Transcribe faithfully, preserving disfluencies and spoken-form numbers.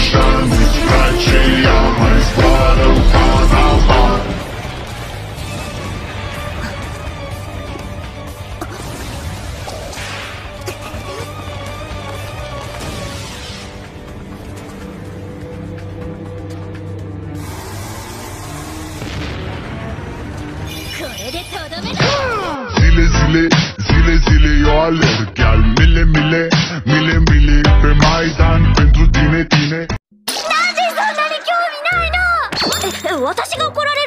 Zile, zile, zile, zile, eu alerg al mile, mile, mile, mile pe Maidan pentru tine, tine. なんでそんなに興味ないの？え、私が怒られ